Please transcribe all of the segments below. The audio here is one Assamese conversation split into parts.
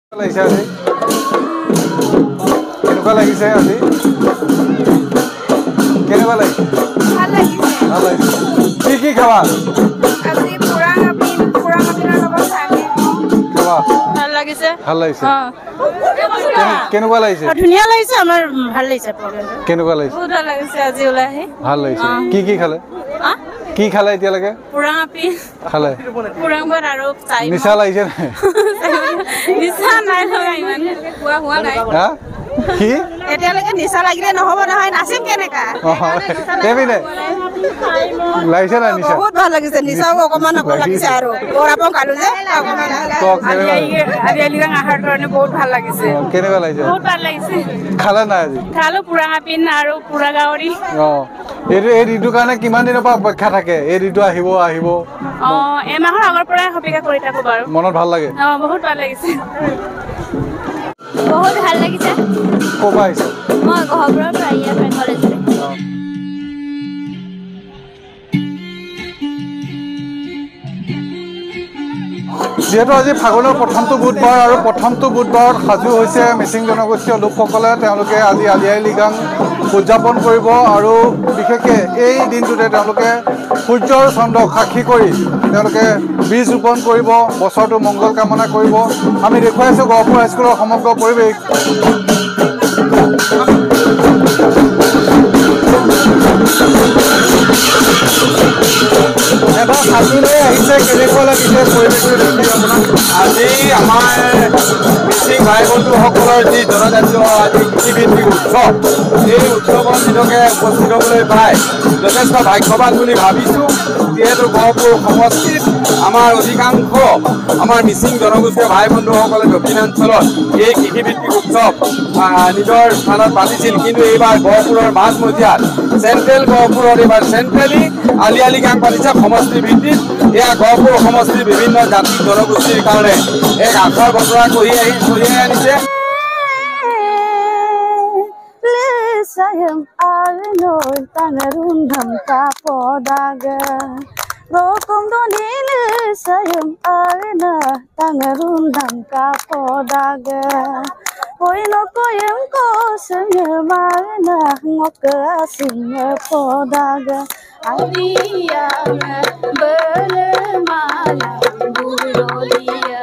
লাগিছে আজি কেনেকুৱা লাগিছে আজি কেনেকুৱা লাগিছে ভাল লাগিছে কি খাবা আজি পুৰা মাপিনৰ লগত চাগে খাবা ভাল লাগিছে কেনেকুৱা লাগিছে ধুনীয়া লাগিছে আমাৰ ভাল লাগিছে প্ৰগ্ৰামটো কেনেকুৱা লাগিছে বহুত ভাল লাগিছে আজি ওলাই আহি ভাল লাগিছে কি খালে কি খালে এতিয়ালৈকে পুৰা মাপি খালে পুৰা ভাত আৰু চাই নিচা লাগিছে নাই নিচা নাই লগা ইমান খোৱা হোৱা নাই কি এতিয়ালৈকে নিচা লাগিলে নহ'ব নহয় নাচিম কেনেকা দেবিনে লাগিছে নাই নিচা বহুত ভাল লাগিছে নিচাও অকমান লাগিছে আৰু বৰাপং খালো যে আলিয়ালিগাং আহাৰ কাৰণে বহুত ভাল লাগিছে কেনেকুৱা লাগিছে বহুত ভাল লাগিছে খালে নাই আজি খালো পুৰা মাপিন আৰু পুৰা গাহৰি এই ঋতুৰ কাৰণে কিমান দিনৰ পৰা অপেক্ষা থাকে এই ঋতু আহিব এমাহৰ আগৰ পৰাই অপেক্ষা কৰি থাকো বাৰু মনত ভাল লাগে বহুত ভাল লাগিছে বহুত ভাল লাগিছে ক'ৰ পৰা আহিছে মই গহপুৰৰ পৰা ইয়াৰ কলেজলৈ যিহেতু আজি ফাগুনৰ প্ৰথমটো বুধবাৰ আৰু প্ৰথমটো বুধবাৰত সাজু হৈছে মিচিং জনগোষ্ঠীয় লোকসকলে তেওঁলোকে আজি আলি আই লৃগাং উদযাপন কৰিব আৰু বিশেষকৈ এই দিনটোতে তেওঁলোকে সূৰ্যৰ চন্দ্ৰক সাক্ষী কৰি তেওঁলোকে বীজ ৰোপণ কৰিব বছৰটো মংগল কামনা কৰিব আমি দেখুৱাইছোঁ গহপুৰ হাইস্কুলৰ সমগ্ৰ পৰিৱেশ এটা সাজুলৈ আহিছে কেনেকুৱা লাগিছে পৰিৱেশটো দেখি আপোনাক আজি আমাৰ মিচিং ভাই বন্ধুসকলৰ যি জনজাতীয় আজি কৃষিভিত্তিক উৎসৱ এই উৎসৱত নিজকে উপস্থিত হ'বলৈ পাই যথেষ্ট ভাগ্যৱান বুলি ভাবিছোঁ যিহেতু গহপুৰ সমষ্টিত আমাৰ অধিকাংশ আমাৰ মিচিং জনগোষ্ঠীয় ভাই বন্ধুসকলে দক্ষিণাঞ্চলত এই কৃষিভিত্তিক উৎসৱ নিজৰ স্থানত পাতিছিল কিন্তু এইবাৰ গহপুৰৰ মাজমজিয়াত চেণ্ট্ৰেল গহপুৰত এইবাৰ চেণ্ট্ৰেলি আলি আই লৃগাং পাতিছে সমষ্টি ভিত্তিত এয়া গহপুৰ সমষ্টিৰ বিভিন্ন জাতি জনগোষ্ঠীৰ কাৰণে এক আশাৰ বতৰা কঢ়িয়াই আনিছে sayang alinoy tangarundam kapodaga rokom donile sayang alina tangarundam kapodaga oi no koyem ko sangmarna ngokasin podaga aliya belmala burolia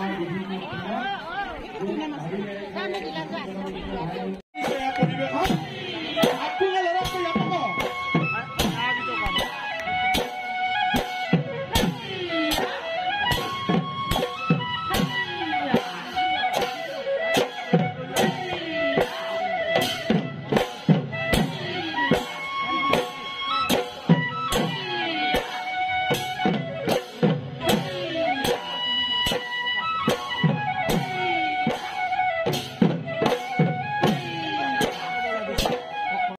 আমি